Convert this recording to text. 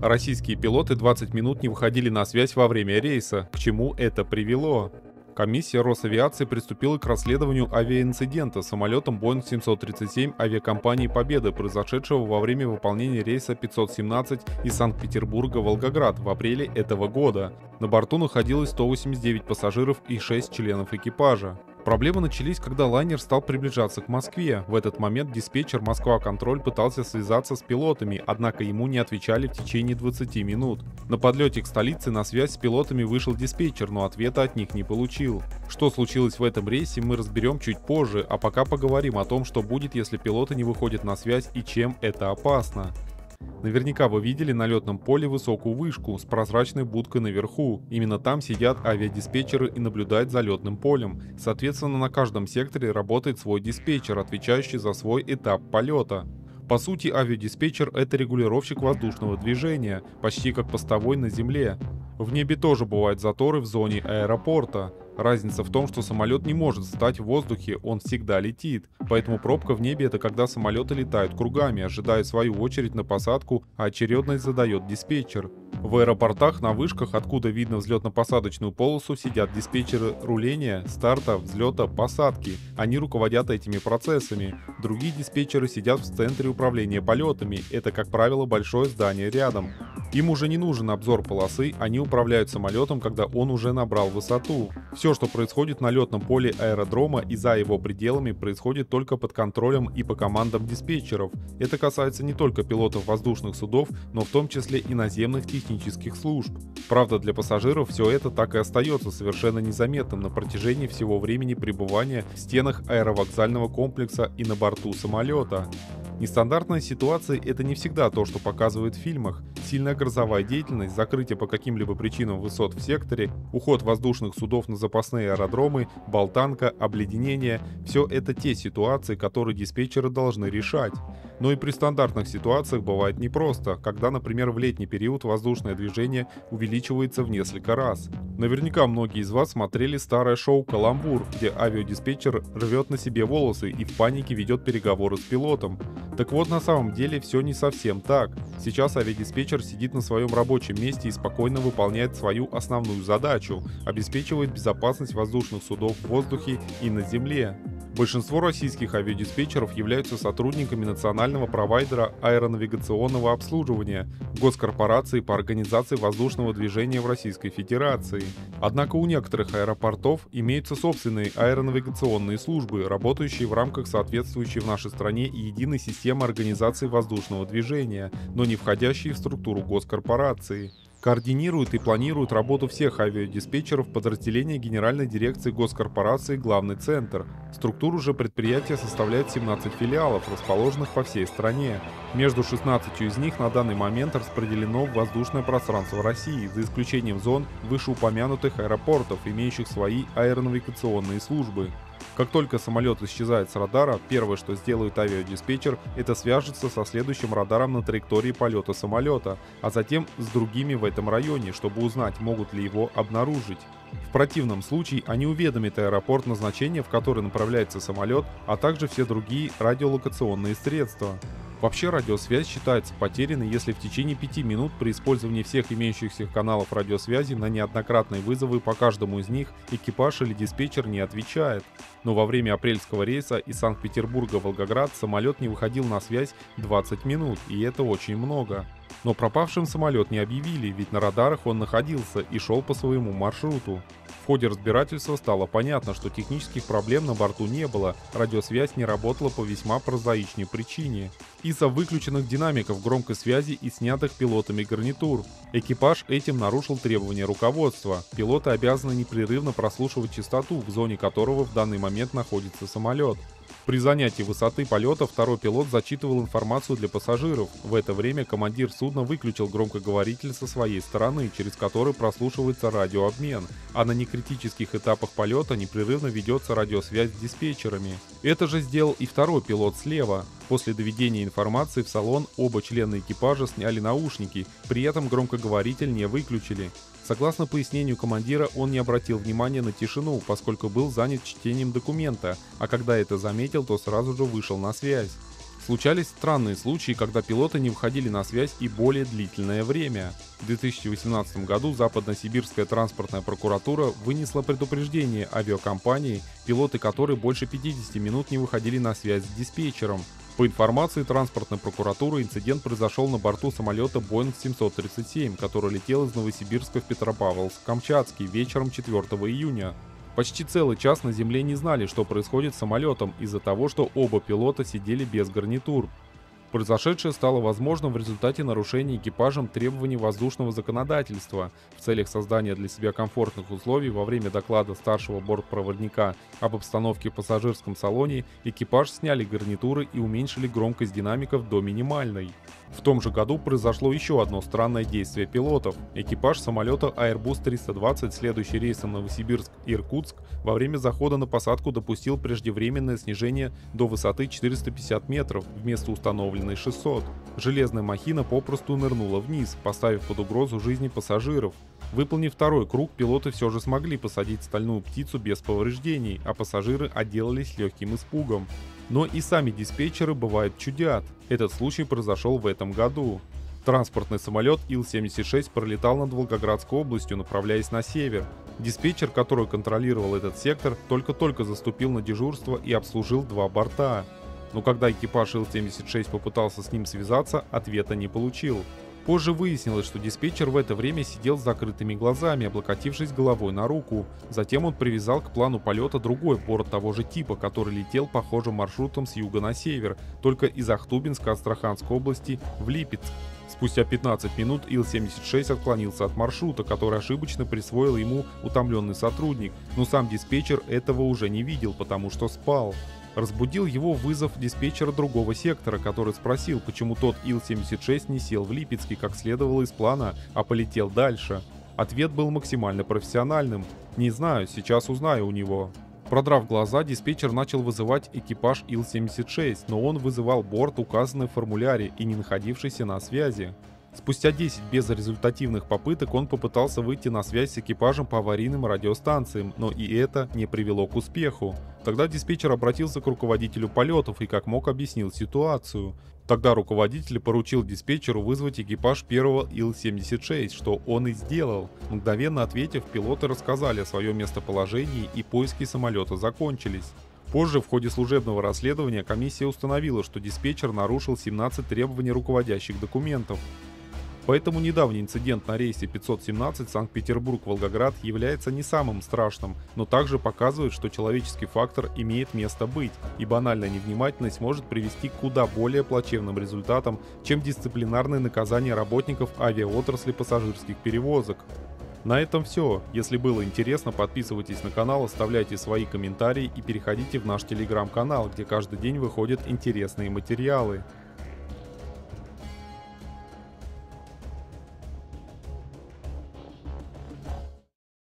Российские пилоты 20 минут не выходили на связь во время рейса. К чему это привело? Комиссия Росавиации приступила к расследованию авиаинцидента с самолетом Boeing 737 авиакомпании «Победа», произошедшего во время выполнения рейса 517 из Санкт-Петербурга в Волгоград в апреле этого года. На борту находилось 189 пассажиров и 6 членов экипажа. Проблемы начались, когда лайнер стал приближаться к Москве. В этот момент диспетчер «Москва-Контроль» пытался связаться с пилотами, однако ему не отвечали в течение 20 минут. На подлете к столице на связь с пилотами вышел диспетчер, но ответа от них не получил. Что случилось в этом рейсе, мы разберем чуть позже, а пока поговорим о том, что будет, если пилоты не выходят на связь и чем это опасно. Наверняка вы видели на летном поле высокую вышку с прозрачной будкой наверху. Именно там сидят авиадиспетчеры и наблюдают за летным полем. Соответственно, на каждом секторе работает свой диспетчер, отвечающий за свой этап полета. По сути, авиадиспетчер — это регулировщик воздушного движения, почти как постовой на земле. В небе тоже бывают заторы в зоне аэропорта. Разница в том, что самолет не может встать в воздухе, он всегда летит. Поэтому пробка в небе — это когда самолеты летают кругами, ожидая свою очередь на посадку, а очередность задает диспетчер. В аэропортах на вышках, откуда видно взлетно-посадочную полосу, сидят диспетчеры руления, старта, взлета, посадки. Они руководят этими процессами. Другие диспетчеры сидят в центре управления полетами. Это, как правило, большое здание рядом. Им уже не нужен обзор полосы, они управляют самолетом, когда он уже набрал высоту. Все, что происходит на летном поле аэродрома и за его пределами, происходит только под контролем и по командам диспетчеров. Это касается не только пилотов воздушных судов, но в том числе и наземных технических служб. Правда, для пассажиров все это так и остается совершенно незаметным на протяжении всего времени пребывания в стенах аэровокзального комплекса и на борту самолета. Нестандартные ситуации — это не всегда то, что показывают в фильмах. Сильная грозовая деятельность, закрытие по каким-либо причинам высот в секторе, уход воздушных судов на запасные аэродромы, болтанка, обледенение — все это те ситуации, которые диспетчеры должны решать. Но и при стандартных ситуациях бывает непросто, когда, например, в летний период воздушное движение увеличивается в несколько раз. Наверняка многие из вас смотрели старое шоу «Каламбур», где авиадиспетчер рвет на себе волосы и в панике ведет переговоры с пилотом. Так вот, на самом деле все не совсем так. Сейчас авиадиспетчер сидит на своем рабочем месте и спокойно выполняет свою основную задачу – обеспечивает безопасность воздушных судов в воздухе и на земле. Большинство российских авиадиспетчеров являются сотрудниками национального провайдера аэронавигационного обслуживания, госкорпорации по организации воздушного движения в Российской Федерации. Однако у некоторых аэропортов имеются собственные аэронавигационные службы, работающие в рамках соответствующей в нашей стране и единой системы организации воздушного движения, но не входящие в структуру госкорпорации. Координирует и планирует работу всех авиадиспетчеров подразделения Генеральной дирекции госкорпорации «Главный центр». Структуру же предприятия составляет 17 филиалов, расположенных по всей стране. Между 16 из них на данный момент распределено в воздушное пространство России, за исключением зон вышеупомянутых аэропортов, имеющих свои аэронавигационные службы. Как только самолет исчезает с радара, первое, что сделает авиадиспетчер, это свяжется со следующим радаром на траектории полета самолета, а затем с другими в этом районе, чтобы узнать, могут ли его обнаружить. В противном случае они уведомят аэропорт назначения, в который направляется самолет, а также все другие радиолокационные средства. Вообще радиосвязь считается потерянной, если в течение 5 минут при использовании всех имеющихся каналов радиосвязи на неоднократные вызовы по каждому из них экипаж или диспетчер не отвечает. Но во время апрельского рейса из Санкт-Петербурга в Волгоград самолет не выходил на связь 20 минут, и это очень много. Но пропавшим самолет не объявили, ведь на радарах он находился и шел по своему маршруту. В ходе разбирательства стало понятно, что технических проблем на борту не было, радиосвязь не работала по весьма прозаичной причине. Из-за выключенных динамиков громкой связи и снятых пилотами гарнитур. Экипаж этим нарушил требования руководства. Пилоты обязаны непрерывно прослушивать частоту, в зоне которого в данный момент находится самолет. При занятии высоты полета второй пилот зачитывал информацию для пассажиров. В это время командир судна выключил громкоговоритель со своей стороны, через который прослушивается радиообмен, а на некритических этапах полета непрерывно ведется радиосвязь с диспетчерами. Это же сделал и второй пилот слева. После доведения информации в салон оба члена экипажа сняли наушники, при этом громкоговоритель не выключили. Согласно пояснению командира, он не обратил внимания на тишину, поскольку был занят чтением документа, а когда это заметил, то сразу же вышел на связь. Случались странные случаи, когда пилоты не выходили на связь и более длительное время. В 2018 году Западно-Сибирская транспортная прокуратура вынесла предупреждение авиакомпании, пилоты которой больше 50 минут не выходили на связь с диспетчером. По информации транспортной прокуратуры, инцидент произошел на борту самолета Boeing 737, который летел из Новосибирска в Петропавловск-Камчатский вечером 4 июня. Почти целый час на земле не знали, что происходит с самолетом, из-за того, что оба пилота сидели без гарнитур. Произошедшее стало возможным в результате нарушения экипажем требований воздушного законодательства. В целях создания для себя комфортных условий во время доклада старшего бортпроводника об обстановке в пассажирском салоне экипаж сняли гарнитуры и уменьшили громкость динамиков до минимальной. В том же году произошло еще одно странное действие пилотов. Экипаж самолета Airbus 320, следующий рейсом Новосибирск-Иркутск, во время захода на посадку допустил преждевременное снижение до высоты 450 метров вместо установленной 600. Железная махина попросту нырнула вниз, поставив под угрозу жизни пассажиров. Выполнив второй круг, пилоты все же смогли посадить стальную птицу без повреждений, а пассажиры отделались легким испугом. Но и сами диспетчеры бывают чудят. Этот случай произошел в этом году. Транспортный самолет Ил-76 пролетал над Волгоградской областью, направляясь на север. Диспетчер, который контролировал этот сектор, только-только заступил на дежурство и обслужил 2 борта. Но когда экипаж Ил-76 попытался с ним связаться, ответа не получил. Позже выяснилось, что диспетчер в это время сидел с закрытыми глазами, облокотившись головой на руку. Затем он привязал к плану полета другой борт того же типа, который летел похожим маршрутом с юга на север, только из Ахтубинска Астраханской области в Липецк. Спустя 15 минут Ил-76 отклонился от маршрута, который ошибочно присвоил ему утомленный сотрудник, но сам диспетчер этого уже не видел, потому что спал. Разбудил его вызов диспетчера другого сектора, который спросил, почему тот Ил-76 не сел в Липецке, как следовало из плана, а полетел дальше. Ответ был максимально профессиональным. «Не знаю, сейчас узнаю у него». Продрав глаза, диспетчер начал вызывать экипаж Ил-76, но он вызывал борт, указанный в формуляре и не находившийся на связи. Спустя 10 безрезультативных попыток он попытался выйти на связь с экипажем по аварийным радиостанциям, но и это не привело к успеху. Тогда диспетчер обратился к руководителю полетов и как мог объяснил ситуацию. Тогда руководитель поручил диспетчеру вызвать экипаж первого Ил-76, что он и сделал. Мгновенно ответив, пилоты рассказали о своем местоположении и поиски самолета закончились. Позже в ходе служебного расследования комиссия установила, что диспетчер нарушил 17 требований руководящих документов. Поэтому недавний инцидент на рейсе 517 Санкт-Петербург-Волгоград является не самым страшным, но также показывает, что человеческий фактор имеет место быть, и банальная невнимательность может привести к куда более плачевным результатам, чем дисциплинарное наказание работников авиаотрасли пассажирских перевозок. На этом все. Если было интересно, подписывайтесь на канал, оставляйте свои комментарии и переходите в наш телеграм-канал, где каждый день выходят интересные материалы.